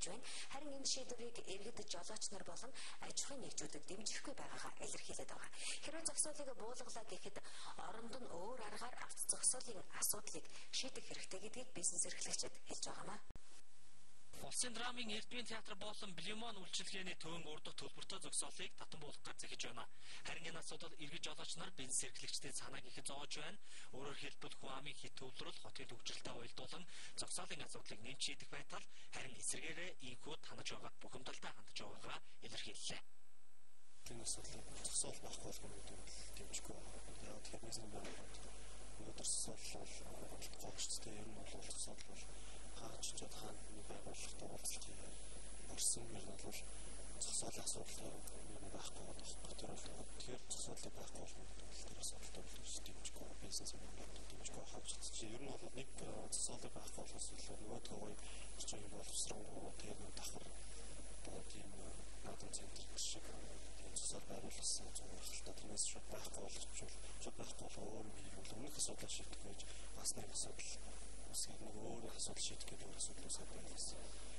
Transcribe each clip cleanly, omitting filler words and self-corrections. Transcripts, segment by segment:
гэж байна. Харин энэ шийдвэрийг иргэд жолооч нар болон аж ахуйн нэгжүүдэд дэмжихгүй байгаагаа илэрхийлээд байгаа. Хэрвээ зогсоолыг буулгалаа гэхэд оронд нь өөр аргаар авто зогсоолын асуудлыг шийдэх хэрэгтэй гэдгийг бизнес эрхлэгчид хэлж байгаамаа. Улсын драмын Эрдмийн театр болон Блюмон үйлчилгээний төвийн урдах төлбөртэй зогсоолыг татан буулгах захиж байна. Харин энэ асуудал иргэж жолооч нар бизнес эрхлэгчдийн санааг ихэд зоож байна. Өөрөөр хэлбэл Хуамын хит төвлөрөл хотын төвчлөлтэй уялдуулан зогсоолын асуудлыг нэмж шийдэх байтал харин эсрэгээрээ ийхүү танаж байгаа бухимдалтай хандж байгаагаа илэрхийллээ. Энэ асуудлыг зогсоол байхгүй болгох гэдэг бол дэмжихгүй байна. Яг тэрнээс нэмээд өнөөдөр зогсоол гооцтой ер нь бол зогсоол бол хаагчдад хаана байгууллагатай уулзалтыг орсон юм бол зогсоолын асуудал байхгүй байна. Тэгэхээр зогсоолыг байхгүй болгох гэдэг тэр асуудалтай болж дэмжихгүй бизнес дэмжихгүй хаагчд чи ер нь бол нэг зогсоолыг байхгүй болохоос илүү нөгөөдгөө чинь боловсроо тэгээд давхар тийм наадам центр шиг зогсоол байгуулсан зүйл хэлтэй тэрнээс шууд байхгүй болчихвол шууд байхгүй өөр юм өмнөх асуудал шийдэх гэж бас нэг асуудал бас нэг өөр асуудал шийдэх гэдэг өөр асуудал байсан.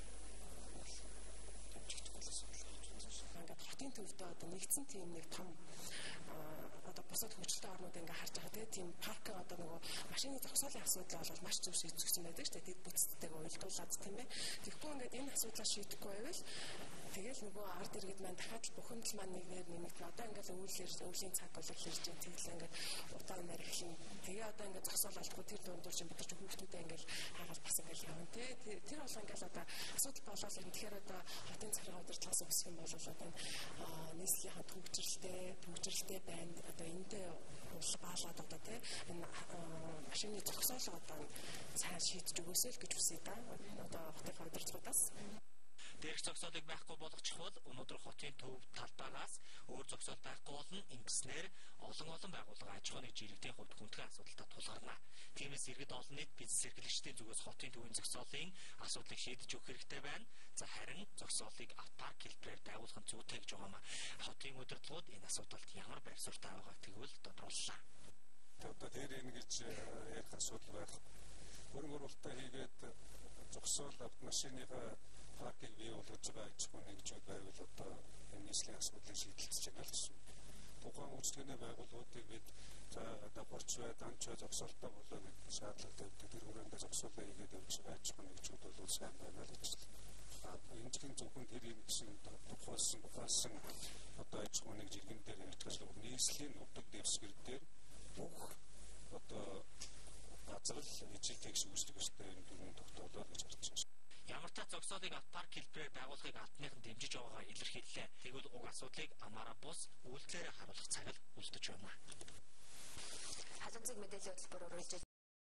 Ингээд хотын төвдөө одоо нэгдсэн тийм нэг том одоо бусад хөгжилтэй орнууд ингээ харж байгаа тийм парк одоо нөгөө машины зогсоолын асуудал бол маш зөв шийдэгдсэн байдаг шүү дээ. Тэд бүтцтэйгээ уялдуулаад тийм ээ. Тэгэхгүй ингээд энэ асуудлаа шийдэхгүй байвал тэгэл нөгөө ард иргэд маань дахиад бухимдал маань нэмэгдэн одоо ингээд өвлийн цаг бол ирж байгаа тэглээ ингээд удаа нэр эхлэн тэгээ одоо ингээд зогсоол олдгоо тэр дундуур чинь бид нар хүүхдүүдээ ингээд хаагаад бас ингээд явна тэр бол ингээд одоо асуудал болоод ирнэ. Тэгэхээр одоо хотын царай удирдлагаас өсөх юм бол одоо нийслэлийн төвчрэлтэй байна. Одоо энэтэй баалаад одоо тийм энэ машины зогсоол одоо цааш шийдэж өгөөсэй л гэж хүсэе да. Одоо хотын удирдлагаас дээрх зогсоолыг байхгүй болгочих бол өнөөдөр хотын төв талбайгаас өөр зогсоол байхгүй болно. Ингэснээр олон байгууллага аж ахуйн нэгжийн хувьд хүндхэн асуудалтай тулгарна. Тиймээс иргэд олон нийт бизнес эрхлэгчдийн зүгээс хотын төвийн зогсоолын асуудлыг шийдэж өгөх хэрэгтэй байна. За харин зогсоолыг автопарк хэлбэрээр байгуулах нь зүйтэй гэж байгаамаа. Хотын удирдлагууд энэ асуудалд ямар байр суурьтай байгааг тэгвэл тодрууллаа. Одоо тэр ингэж ярих асуудал байх. Хөрөнгө оруулалтаа хийгээд зогсоол машиныхаа паркийг бий болгож байгаа аж ахуйн нэгжүүд байвал одоо энэ нийслэлийн асуудлыг шийдэлцэж байгаа л гэсэн. Тухайн үйлчлэгээний байгууллагуудыг бид давхарч бай, данч бай зогсоолтой болоо гэдэг шаардлагатай тэр хүрээндээ зогсоолоо хийгээд явж байгаа аж ахуйн нэгжүүд бол сайн байна л гэж. Энэ чинь зөвхөн тэр юм шиг тухайлсан одоо аж ахуйн нэгж иргэн дээр ярьж байгаа нийслэлийн нутаг дэвсгэр дээр бүх одоо газар л ижил тэгш үүсдэг өстэй энэ дүрмийн тогтоолоо гэж харж байна. Ямар ч зогсоолыг автопарк хэлбэрээр байгуулахыг албаныхан дэмжиж байгаагаа илэрхийллээ. Тэгвэл уг асуудлыг амаараа бус үйлдэлээр харуулах цаг л үлдэж байна. Халуун цэг мэдээллийн хөтөлбөр үргэлжлэж